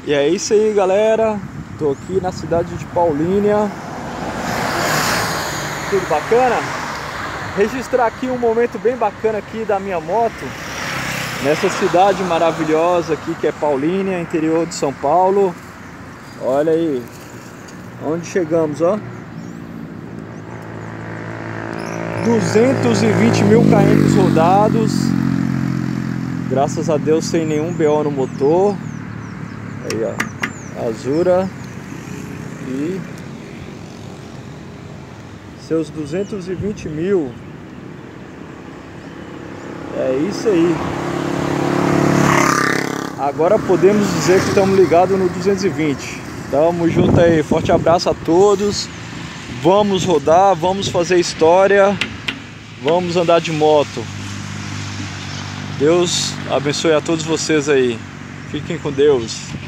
E é isso aí, galera. Tô aqui na cidade de Paulínia. Tudo bacana? Registrar aqui um momento bem bacana aqui da minha moto nessa cidade maravilhosa aqui que é Paulínia, interior de São Paulo. Olha aí onde chegamos, ó. 220 mil km rodados. Graças a Deus sem nenhum BO no motor. Aí, ó, Azura e seus 220 mil. É isso aí. Agora podemos dizer que estamos ligados no 220. Tamo junto aí. Forte abraço a todos. Vamos rodar, vamos fazer história. Vamos andar de moto. Deus abençoe a todos vocês aí. Fiquem com Deus.